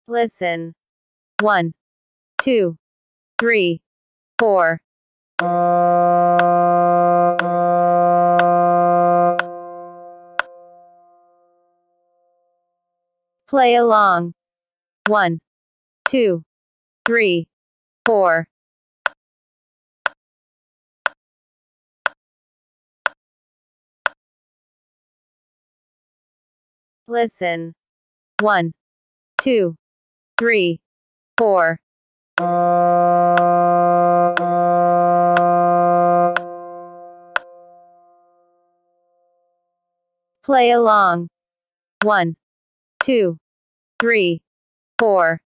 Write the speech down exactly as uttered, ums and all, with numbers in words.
Listen. One, two, three, four. Play along. One, two, three, four. Listen. One, two, three, four. Play along. One, two, three, four.